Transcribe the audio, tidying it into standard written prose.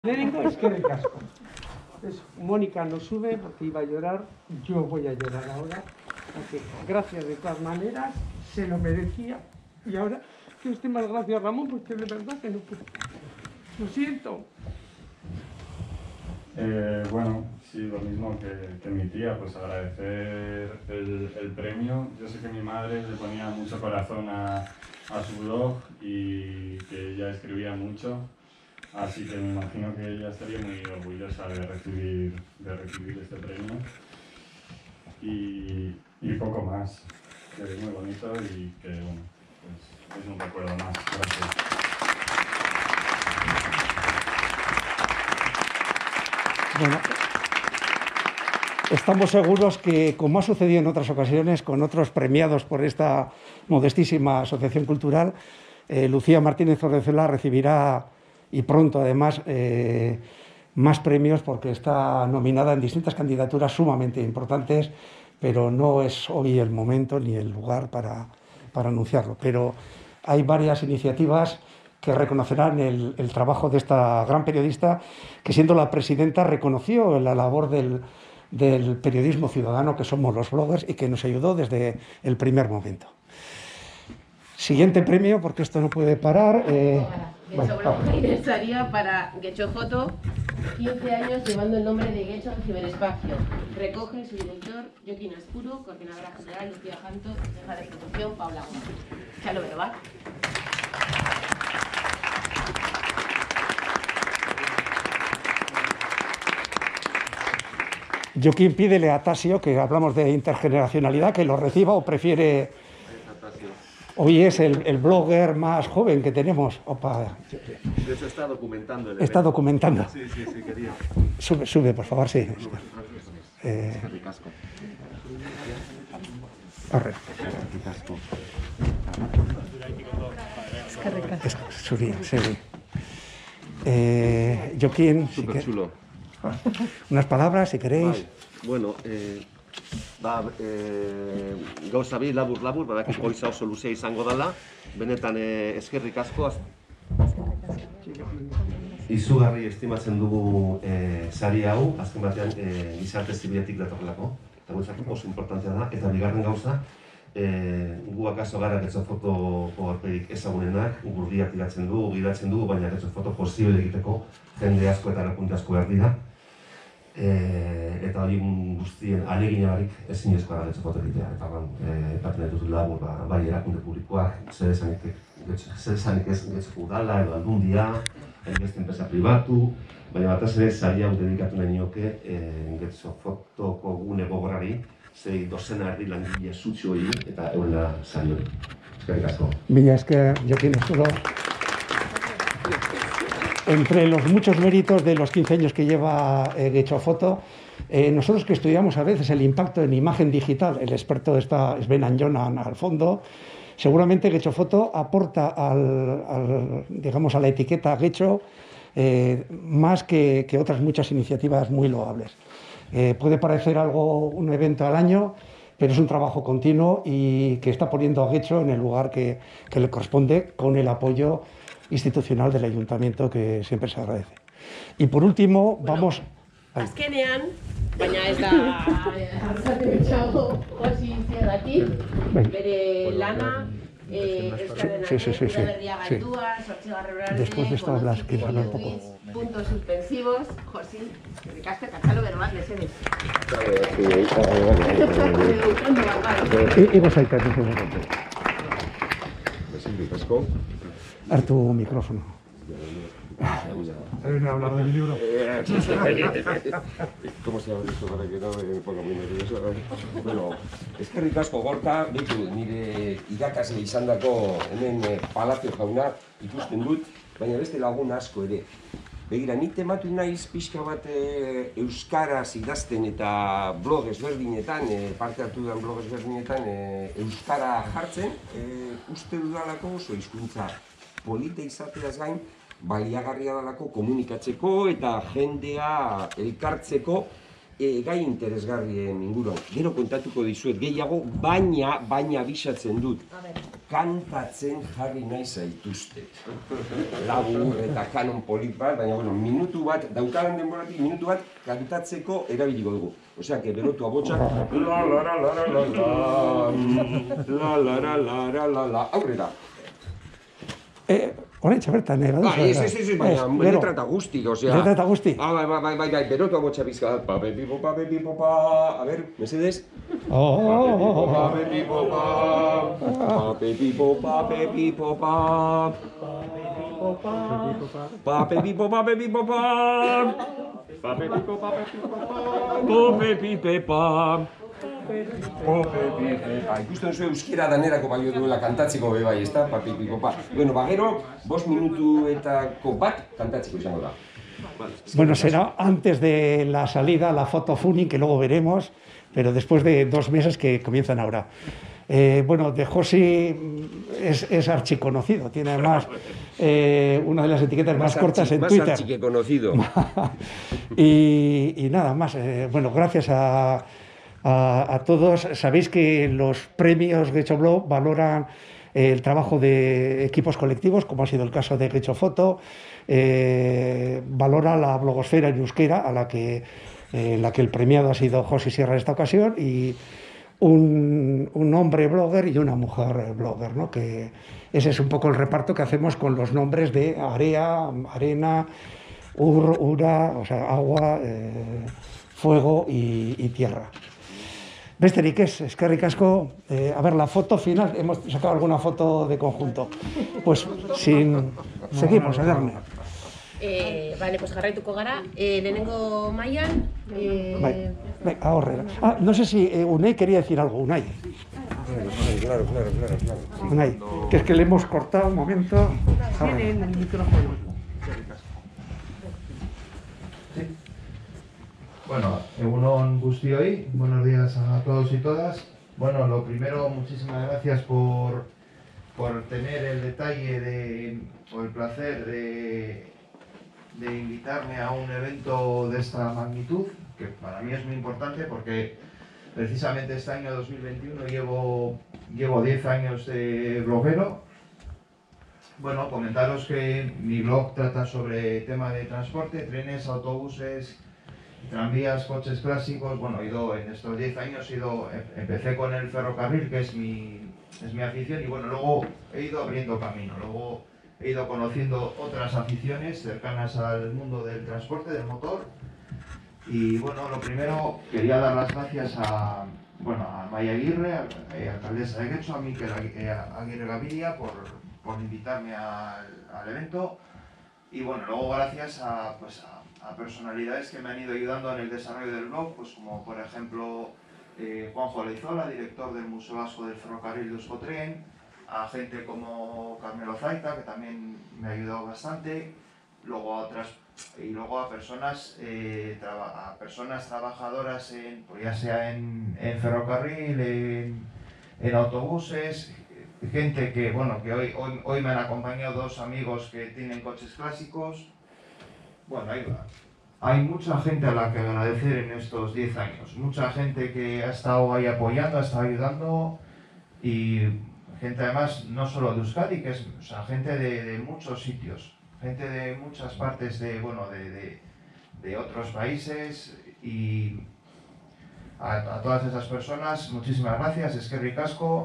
Lehenengo eskerrik asko. Mónica no sube porque iba a llorar, yo voy a llorar ahora, porque gracias de todas maneras, se lo merecía, y ahora que esté más gracias Ramón, porque de verdad que no puedo. Lo siento. Bueno, sí, lo mismo que mi tía, pues agradecer el premio. Yo sé que mi madre le ponía mucho corazón a su blog y que ella escribía mucho. Así que me imagino que ella estaría muy orgullosa de recibir este premio. Y poco más, que es muy bonito y que, bueno, pues es un recuerdo más. Gracias. Bueno, estamos seguros que, como ha sucedido en otras ocasiones con otros premiados por esta modestísima asociación cultural, Lucía Martínez Ordezuela recibirá, y pronto además, más premios porque está nominada en distintas candidaturas sumamente importantes, pero no es hoy el momento ni el lugar para anunciarlo. Pero hay varias iniciativas que reconocerán el trabajo de esta gran periodista, que siendo la presidenta reconoció la labor del periodismo ciudadano que somos los bloggers y que nos ayudó desde el primer momento. Siguiente premio, porque esto no puede parar. Aniversario para Getxofoto, 15 años llevando el nombre de Getxo al ciberespacio. Recoge su director, Joaquín Aspuro, coordinadora general, Lucía Janto, jefa de producción, Paula Gómez. Chalo verbal. Joaquín, pídele a Tasio, que hablamos de intergeneracionalidad, que lo reciba o prefiere... Hoy es el blogger más joven que tenemos. Opa. De hecho está documentando el evento. Está documentando. Sí, quería. Sube, por favor, sí. Arre. Subí. Joaquín, Súper chulo. unas palabras, si queréis. Bueno, gauza bi labur, badakit goiza oso luzea izango dela, benetan eskerrik asko. Izugarri estimatzen dugu sari hau, azken batean gizarte zibiletik datorrelako, eta guretzako oso importantea da, eta bigarren gauza, gu akaso gara Getxofoto aurperik ezagunenak, gurriak gidatzen dugu, baina Getxofoto posible egiteko jende asko eta erakunde asko behar dira. Eta hori guztien aleginarik ezinezkoa da Getxofoto egitea. Eta epaten dut labur, bai erakunde publikoak, zer esanik ez Getxoko udala edo aldundia, beste enpresa pribatu, baina batez ere sari hau dedikatu nahi nioke Getxofotoko gune gogorrari, zei dozena erdi langile zutxo hori eta euren sari hori. Eskerrik asko. Mila esker, Joaquín Aspuro. Entre los muchos méritos de los 15 años que lleva Getxofoto, nosotros que estudiamos a veces el impacto en imagen digital, el experto está Sven Anjonan al fondo, seguramente Getxofoto aporta digamos, a la etiqueta Getxo más que otras muchas iniciativas muy loables. Puede parecer un evento al año, pero es un trabajo continuo y que está poniendo a Getxo en el lugar que le corresponde, con el apoyo institucional del ayuntamiento, que siempre se agradece. Y por último, vamos... Azkenean, baina ez da arrasate betxago Josi Zierratik, bere lana, Euskaren Berria Galdua, Sortzigarren Urarte, puntos suspensivos, Josi, ricasco eta txalo berbak lezenez. Igo zaitez, Asko. hartu micrófono. Hay que hablar del libro. ¿Cómo se llama esto para que no me ponga muy nervioso? Bueno, eskerrik asko Gorka, behitu nire irakasle izandako hemen Palacio jauna ikusten dut, baina beste lagun asko ere. Begira, ni tematu naiz pixka bat euskaraz idazten eta blog ezberdinetan, parte hartu dudan blog ezberdinetan euskara jartzen, uste dudalako oso hizkuntza polite izateaz gain, baliagarria dalako komunikatzeko eta jendea elkartzeko gai interesgarrien inguruan. Gero kontatuko dizuet gehiago, baina bisatzen dut. kantatzen jarri nahi zaituzte. Labur eta kanon polit bat, baina bueno, minutu bat, daukadan denboratik minutu bat kantatzeko erabiliko dugu. Osea, que berotu abotsak, la la la la la la la la la la la, aurrera. Oraintxe bertan, Ez, baina letra eta guztik, osea. Letra eta guztik? Bai, berotu abotsa bizka, pape pipo, a ver, mesedez. Pape pipo, pape pipo, pape pipo, pape pipo, pape pipo, ikusten zuen euskera danerako balio duela kantatzeko be bai, ezta? Papi pipo pa. Bueno, gero 5 minutuetako bat kantatzeko izango da. Bueno, será antes de la salida, la foto funny, que luego veremos, pero después de 2 meses que comienzan ahora. Bueno, de Josi es archiconocido, tiene además una de las etiquetas más cortas en Twitter. Más archiconocido. y nada más, bueno, gracias a todos. Sabéis que los premios Getxoblog valoran el trabajo de equipos colectivos, como ha sido el caso de Getxofoto, valora la blogosfera en euskera, a la que el premiado ha sido Josi Sierra en esta ocasión, y un hombre blogger y una mujer blogger, ¿no? Que ese es un poco el reparto que hacemos con los nombres de Area, Arena, Ura, o sea, agua, fuego y tierra. Besterik ez, eskerrik asko. A ver, la foto final, hemos sacado alguna foto de conjunto. Pues seguimos, Ederne. Vale, pues jarraituko gara. Lehenengo mailan... Aurrera. No sé si Unai quería decir algo. Unai. Claro. Unai, que es que le hemos cortado un momento. Tienen el micrófono. Bueno, egunon guztioi, buenos días a todos y todas. Bueno, lo primero, muchísimas gracias por tener el detalle o el placer de invitarme a un evento de esta magnitud, que para mí es muy importante porque precisamente este año 2021 llevo 10 años de bloguero. Bueno, comentaros que mi blog trata sobre tema de transporte, trenes, autobuses, tranvías, coches clásicos. Bueno, en estos 10 años empecé con el ferrocarril, que es mi afición, y bueno, luego he ido abriendo camino, luego he ido conociendo otras aficiones cercanas al mundo del transporte, del motor. Y bueno, lo primero, quería dar las gracias a Maia Aguirre, alcaldesa de Getxo, a Mikel Aguirre Gaviria por invitarme al evento. Y bueno, luego gracias a personalidades que me han ido ayudando en el desarrollo del blog, pues como por ejemplo Juanjo Leizola, director del Museo Vasco del Ferrocarril de Euskotren, a gente como Carmelo Zaita, que también me ha ayudado bastante, luego a personas trabajadoras pues ya sea en ferrocarril, en autobuses, gente que hoy me han acompañado 2 amigos que tienen coches clásicos. Bueno, ahí va. Hay mucha gente a la que agradecer en estos 10 años, mucha gente que ha estado ahí apoyando, ha estado ayudando, y gente además no solo de Euskadi, gente de muchos sitios, gente de muchas partes de otros países, y a todas esas personas muchísimas gracias, eskerrik asko.